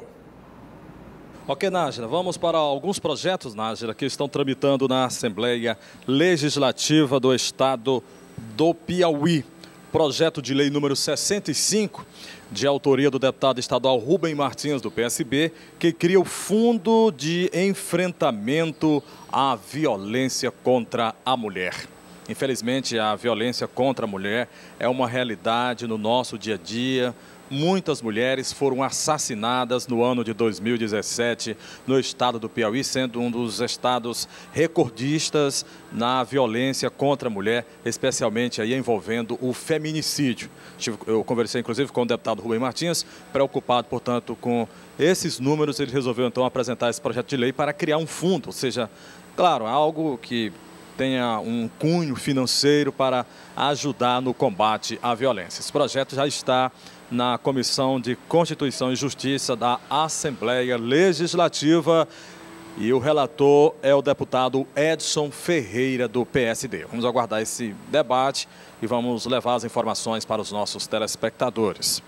Ok, Nájila, vamos para alguns projetos, Nájila, que estão tramitando na Assembleia Legislativa do Estado do Piauí. Projeto de lei número sessenta e cinco, de autoria do deputado estadual Rubem Martins, do P S B, que cria o Fundo de Enfrentamento à Violência contra a Mulher. Infelizmente, a violência contra a mulher é uma realidade no nosso dia a dia. Muitas mulheres foram assassinadas no ano de dois mil e dezessete no estado do Piauí, sendo um dos estados recordistas na violência contra a mulher, especialmente aí envolvendo o feminicídio. Eu conversei inclusive com o deputado Rubem Martins, preocupado, portanto, com esses números. Ele resolveu então apresentar esse projeto de lei para criar um fundo, ou seja, claro, algo que tenha um cunho financeiro para ajudar no combate à violência. Esse projeto já está na Comissão de Constituição e Justiça da Assembleia Legislativa, e o relator é o deputado Edson Ferreira, do P S D. Vamos aguardar esse debate e vamos levar as informações para os nossos telespectadores.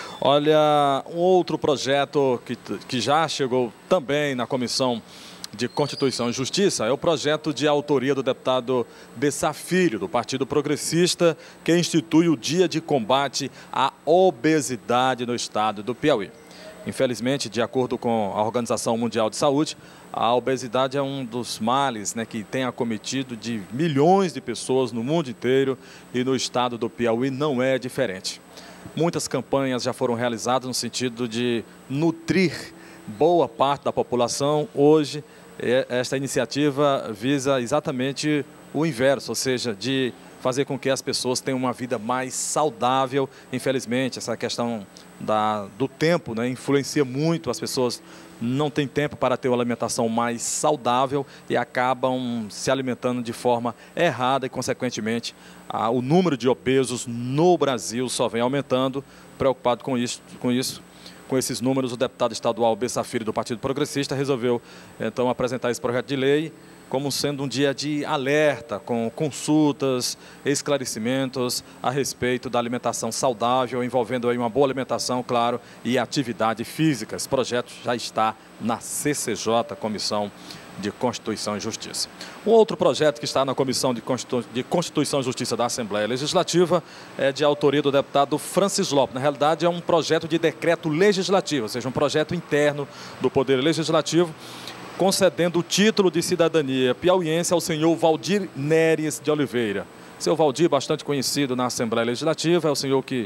Olha, um outro projeto que, que já chegou também na Comissão de Constituição e Justiça é o projeto de autoria do deputado Bessá Filho, do Partido Progressista, que institui o Dia de Combate à Obesidade no estado do Piauí. Infelizmente, de acordo com a Organização Mundial de Saúde, a obesidade é um dos males, né, que tem acometido de milhões de pessoas no mundo inteiro, e no estado do Piauí não é diferente. Muitas campanhas já foram realizadas no sentido de nutrir boa parte da população. Hoje, esta iniciativa visa exatamente o inverso, ou seja, de fazer com que as pessoas tenham uma vida mais saudável. Infelizmente, essa questão da, do tempo, né, influencia muito. As pessoas não têm tempo para ter uma alimentação mais saudável e acabam se alimentando de forma errada, e, consequentemente, a, o número de obesos no Brasil só vem aumentando. Preocupado com isso, com isso. Com esses números, o deputado estadual Bessá Filho, do Partido Progressista, resolveu então apresentar esse projeto de lei como sendo um dia de alerta, com consultas, esclarecimentos a respeito da alimentação saudável, envolvendo aí uma boa alimentação, claro, e atividade física. Esse projeto já está na C C J, Comissão de Constituição e Justiça. Um outro projeto que está na Comissão de Constituição e Justiça da Assembleia Legislativa é de autoria do deputado Francis Lopes. Na realidade, é um projeto de decreto legislativo, ou seja, um projeto interno do Poder Legislativo, concedendo o título de cidadania piauiense ao senhor Valdir Neres de Oliveira. Seu Valdir, bastante conhecido na Assembleia Legislativa, é o senhor que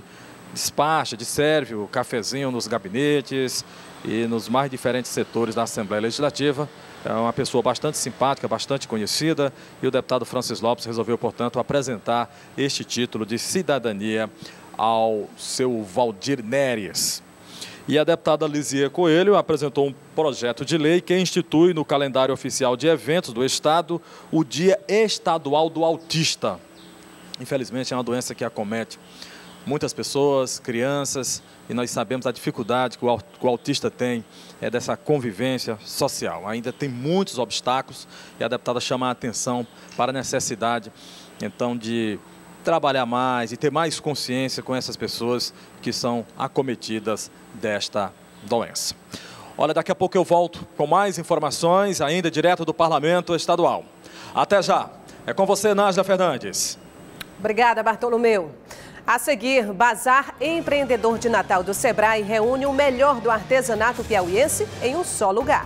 despacha, serve o cafezinho nos gabinetes e nos mais diferentes setores da Assembleia Legislativa. É uma pessoa bastante simpática, bastante conhecida, e o deputado Francis Lopes resolveu, portanto, apresentar este título de cidadania ao seu Valdir Neres. E a deputada Lizia Coelho apresentou um projeto de lei que institui no calendário oficial de eventos do Estado o Dia Estadual do Autista. Infelizmente, é uma doença que acomete muitas pessoas, crianças, e nós sabemos a dificuldade que o autista tem é dessa convivência social. Ainda tem muitos obstáculos e a deputada chama a atenção para a necessidade, então, de trabalhar mais e ter mais consciência com essas pessoas que são acometidas desta doença. Olha, daqui a pouco eu volto com mais informações, ainda direto do Parlamento Estadual. Até já. É com você, Nájila Fernandes. Obrigada, Bartolomeu. A seguir, Bazar Empreendedor de Natal do Sebrae reúne o melhor do artesanato piauiense em um só lugar.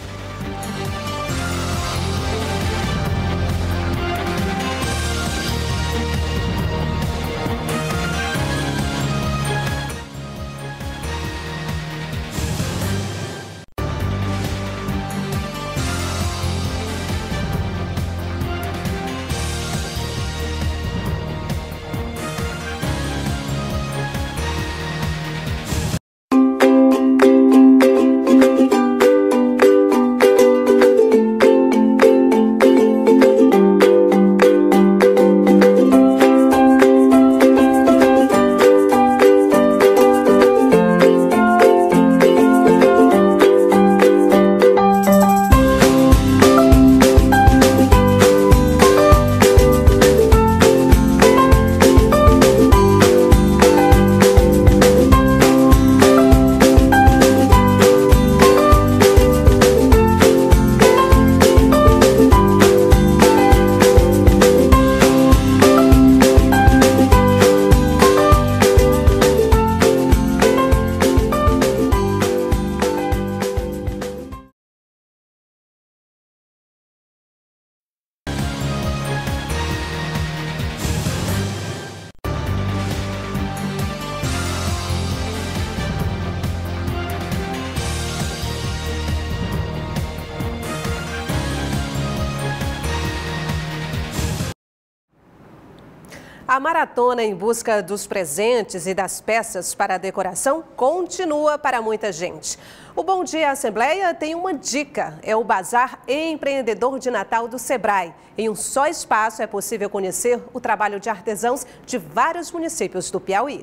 A maratona em busca dos presentes e das peças para a decoração continua para muita gente. O Bom Dia Assembleia tem uma dica, é o Bazar Empreendedor de Natal do Sebrae. Em um só espaço é possível conhecer o trabalho de artesãos de vários municípios do Piauí.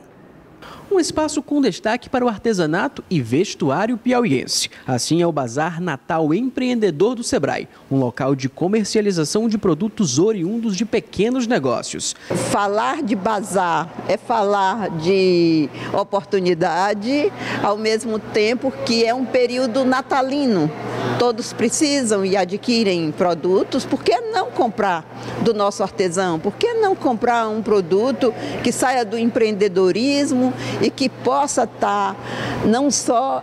Um espaço com destaque para o artesanato e vestuário piauiense. Assim é o Bazar Natal Empreendedor do Sebrae, um local de comercialização de produtos oriundos de pequenos negócios. Falar de bazar é falar de oportunidade, ao mesmo tempo que é um período natalino. Todos precisam e adquirem produtos, por que não comprar do nosso artesão? Por que não comprar um produto que saia do empreendedorismo e que possa estar não só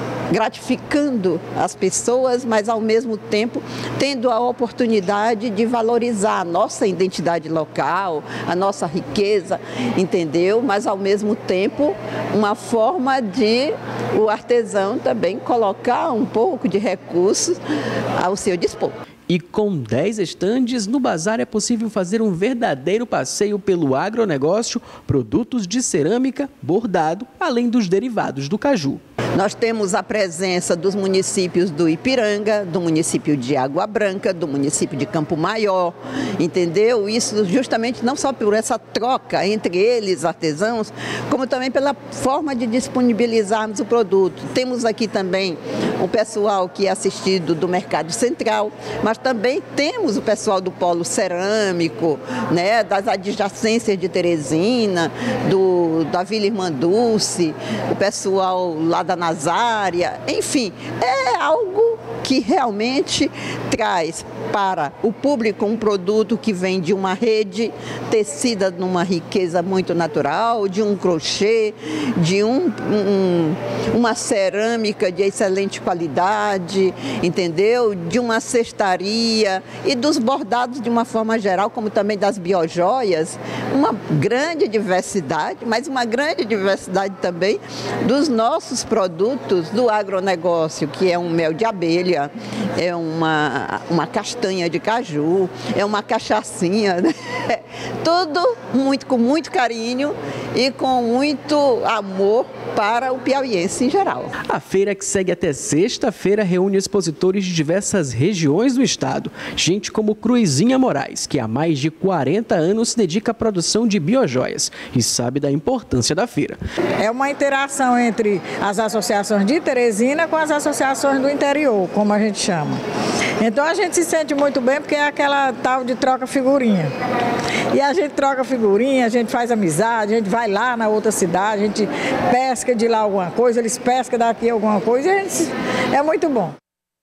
gratificando as pessoas, mas ao mesmo tempo tendo a oportunidade de valorizar a nossa identidade local, a nossa riqueza, entendeu? Mas ao mesmo tempo uma forma de o artesão também colocar um pouco de recursos ao seu dispor. E com dez estandes, no bazar é possível fazer um verdadeiro passeio pelo agronegócio, produtos de cerâmica, bordado, além dos derivados do caju. Nós temos a presença dos municípios do Ipiranga, do município de Água Branca, do município de Campo Maior, entendeu? Isso justamente não só por essa troca entre eles, artesãos, como também pela forma de disponibilizarmos o produto. Temos aqui também o pessoal que é assistido do Mercado Central, mas também temos o pessoal do Polo Cerâmico, né, das adjacências de Teresina, do, da Vila Irmã Dulce, o pessoal lá da Nazária, enfim, é algo que que realmente traz para o público um produto que vem de uma rede tecida numa riqueza muito natural, de um crochê, de um, um, uma cerâmica de excelente qualidade, entendeu? De uma cestaria e dos bordados de uma forma geral, como também das biojoias, uma grande diversidade, mas uma grande diversidade também dos nossos produtos do agronegócio, que é um mel de abelha, é uma, uma castanha de caju, é uma cachaçinha, né? Tudo muito, com muito carinho e com muito amor para o piauiense em geral. A feira, que segue até sexta-feira, reúne expositores de diversas regiões do estado. Gente como Cruzinha Moraes, que há mais de quarenta anos se dedica à produção de biojoias e sabe da importância da feira. É uma interação entre as associações de Teresina com as associações do interior, como a gente chama. Então a gente se sente muito bem porque é aquela tal de troca figurinha. E a gente troca figurinha, a gente faz amizade, a gente vai lá na outra cidade, a gente pesca de lá alguma coisa, eles pescam daqui alguma coisa, e a gente, é muito bom.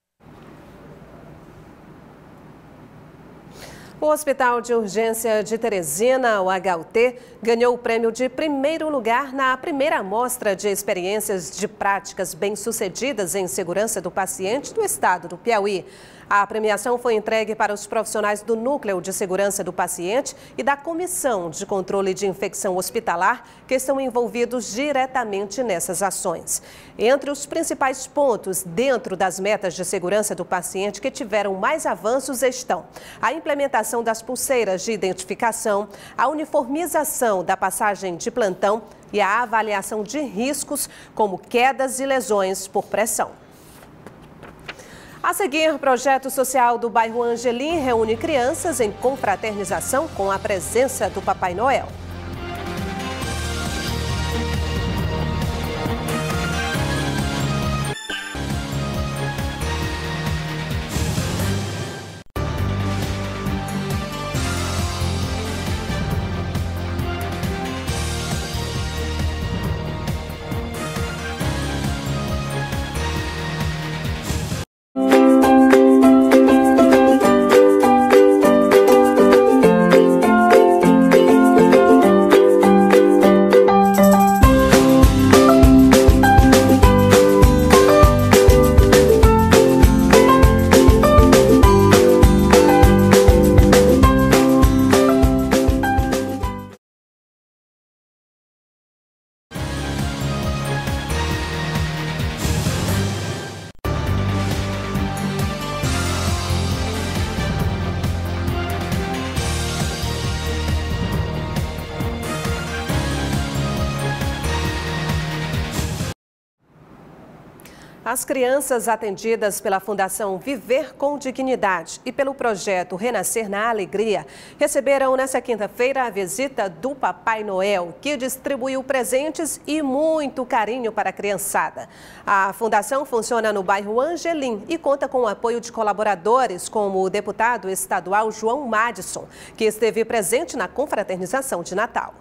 O Hospital de Urgência de Teresina, o H U T, ganhou o prêmio de primeiro lugar na primeira amostra de experiências de práticas bem-sucedidas em segurança do paciente do estado do Piauí. A premiação foi entregue para os profissionais do Núcleo de Segurança do Paciente e da Comissão de Controle de Infecção Hospitalar, que estão envolvidos diretamente nessas ações. Entre os principais pontos dentro das metas de segurança do paciente que tiveram mais avanços estão a implementação das pulseiras de identificação, a uniformização da passagem de plantão e a avaliação de riscos, como quedas e lesões por pressão. A seguir, o projeto social do bairro Angelim reúne crianças em confraternização com a presença do Papai Noel. As crianças atendidas pela Fundação Viver com Dignidade e pelo projeto Renascer na Alegria receberam nesta quinta-feira a visita do Papai Noel, que distribuiu presentes e muito carinho para a criançada. A fundação funciona no bairro Angelim e conta com o apoio de colaboradores como o deputado estadual João Madison, que esteve presente na confraternização de Natal.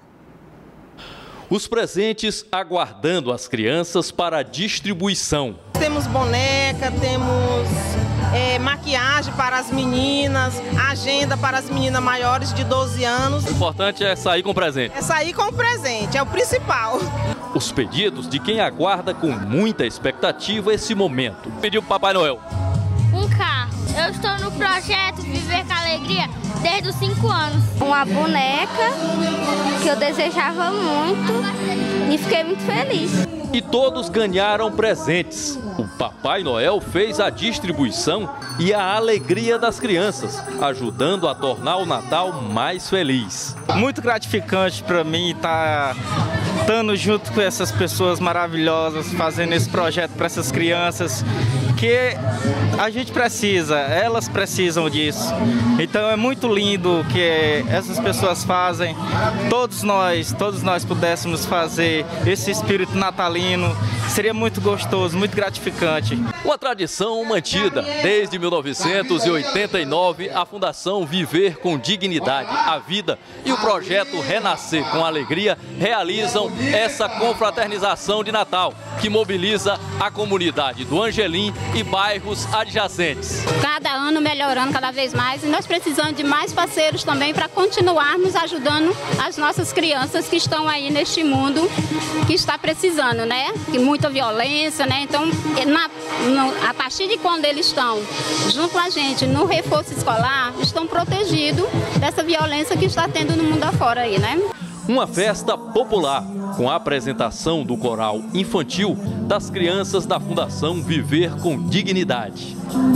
Os presentes aguardando as crianças para a distribuição. Temos boneca, temos é, maquiagem para as meninas, agenda para as meninas maiores de doze anos. O importante é sair com presente. É sair com presente, é o principal. Os pedidos de quem aguarda com muita expectativa esse momento. Pediu para Papai Noel. Um carro. Eu estou no projeto Viver com Alegria desde os cinco anos. Uma boneca que eu desejava muito e fiquei muito feliz. E todos ganharam presentes. O Papai Noel fez a distribuição e a alegria das crianças, ajudando a tornar o Natal mais feliz. Muito gratificante para mim estar estando junto com essas pessoas maravilhosas, fazendo esse projeto para essas crianças, que a gente precisa, elas precisam disso. Então é muito lindo que essas pessoas fazem, todos nós, todos nós pudéssemos fazer esse espírito natalino seria muito gostoso, muito gratificante. Uma tradição mantida desde mil novecentos e oitenta e nove, a Fundação Viver com Dignidade, a Vida e o projeto Renascer com Alegria realizam essa confraternização de Natal, que mobiliza a comunidade do Angelim e bairros adjacentes. Cada ano melhorando cada vez mais, e nós precisamos de mais parceiros também para continuarmos ajudando as nossas crianças que estão aí neste mundo que está precisando, né? Que muita violência, né? Então, na, no, a partir de quando eles estão junto com a gente no reforço escolar, estão protegidos dessa violência que está tendo no mundo afora aí, né? Uma festa popular, com a apresentação do coral infantil das crianças da Fundação Viver com Dignidade.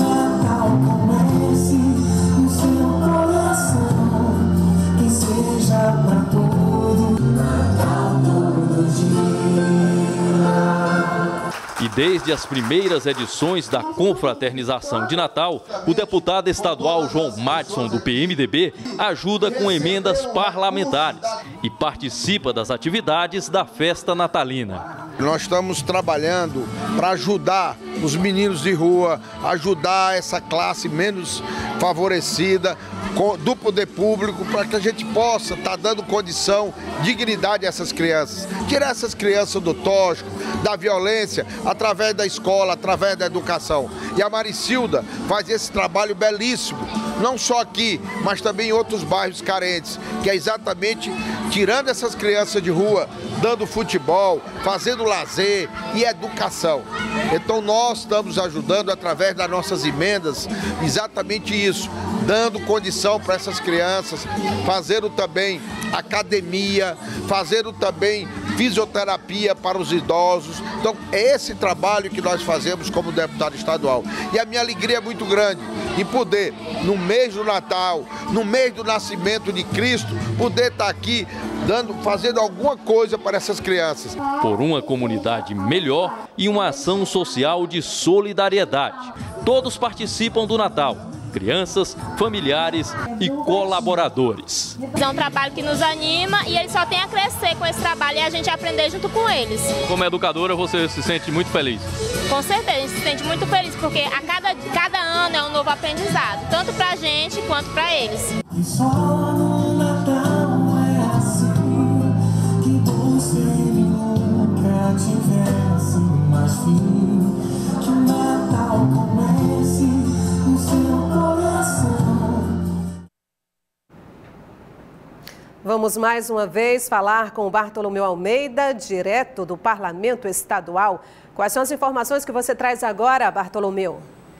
E desde as primeiras edições da confraternização de Natal, o deputado estadual João Madison, do P M D B, ajuda com emendas parlamentares e participa das atividades da festa natalina. Nós estamos trabalhando para ajudar os meninos de rua, ajudar essa classe menos favorecida do poder público, para que a gente possa estar dando condição, dignidade a essas crianças. Tirar essas crianças do tóxico, da violência, através da escola, através da educação. E a Maricilda faz esse trabalho belíssimo, não só aqui, mas também em outros bairros carentes, que é exatamente tirando essas crianças de rua, dando futebol, fazendo lazer e educação. Então nós estamos ajudando através das nossas emendas, exatamente isso, dando condição para essas crianças, fazendo também academia, fazendo também fisioterapia para os idosos. Então é esse trabalho que nós fazemos como deputado estadual. E a minha alegria é muito grande em poder, no mês do Natal, no mês do nascimento de Cristo, poder estar aqui dando, fazendo alguma coisa para essas crianças. Por uma comunidade melhor e uma ação social de solidariedade. Todos participam do Natal. Crianças, familiares e colaboradores. É um trabalho que nos anima e ele só tem a crescer com esse trabalho e a gente aprender junto com eles. Como educadora, você se sente muito feliz? Com certeza, a gente se sente muito feliz, porque a cada, cada ano é um novo aprendizado, tanto para a gente quanto para eles. E só no Natal é assim, que você nunca tivesse mais fim, que o Natal comece no seu coração. Vamos mais uma vez falar com o Bartolomeu Almeida, direto do Parlamento Estadual. Quais são as informações que você traz agora, Bartolomeu?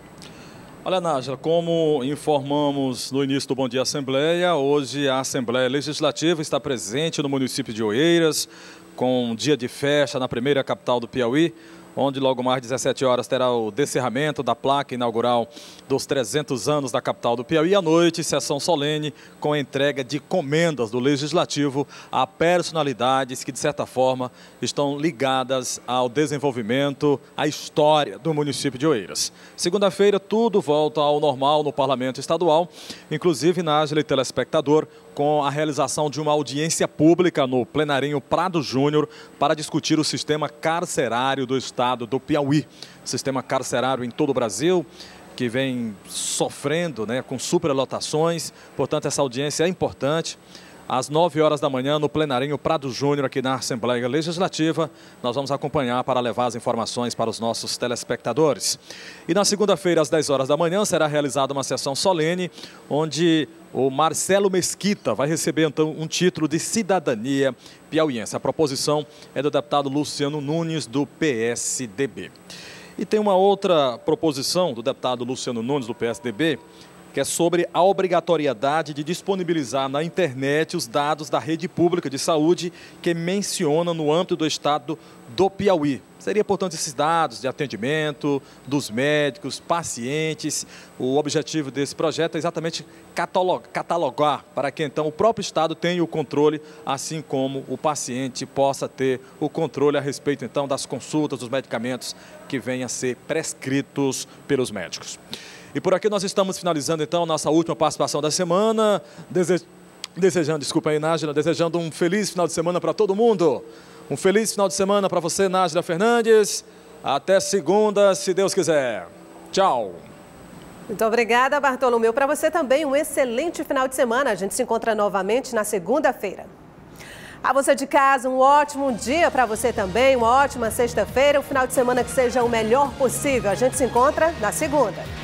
Olha, Nájila, como informamos no início do Bom Dia Assembleia, hoje a Assembleia Legislativa está presente no município de Oeiras, com um dia de festa na primeira capital do Piauí, onde logo mais às dezessete horas terá o descerramento da placa inaugural dos trezentos anos da capital do Piauí. À noite, sessão solene com a entrega de comendas do Legislativo a personalidades que, de certa forma, estão ligadas ao desenvolvimento, à história do município de Oeiras. Segunda-feira, tudo volta ao normal no Parlamento Estadual, inclusive, Nájila e telespectador, com a realização de uma audiência pública no plenarinho Prado Júnior para discutir o sistema carcerário do estado do Piauí. Sistema carcerário em todo o Brasil, que vem sofrendo, né, com superlotações. Portanto, essa audiência é importante. Às nove horas da manhã, no plenarinho Prado Júnior, aqui na Assembleia Legislativa, nós vamos acompanhar para levar as informações para os nossos telespectadores. E na segunda-feira, às dez horas da manhã, será realizada uma sessão solene, onde o Marcelo Mesquita vai receber, então, um título de cidadania piauiense. A proposição é do deputado Luciano Nunes, do P S D B. E tem uma outra proposição do deputado Luciano Nunes, do P S D B, que é sobre a obrigatoriedade de disponibilizar na internet os dados da rede pública de saúde que menciona no âmbito do estado do Piauí. Seria, portanto, esses dados de atendimento dos médicos, pacientes. O objetivo desse projeto é exatamente catalogar para que, então, o próprio estado tenha o controle, assim como o paciente possa ter o controle a respeito, então, das consultas, dos medicamentos que venham a ser prescritos pelos médicos. E por aqui nós estamos finalizando, então, nossa última participação da semana, dese... desejando, desculpa aí, Nájila, desejando um feliz final de semana para todo mundo. Um feliz final de semana para você, Nájila Fernandes. Até segunda, se Deus quiser. Tchau. Muito obrigada, Bartolomeu. Para você também, um excelente final de semana. A gente se encontra novamente na segunda-feira. A você de casa, um ótimo dia para você também, uma ótima sexta-feira. Um final de semana que seja o melhor possível. A gente se encontra na segunda.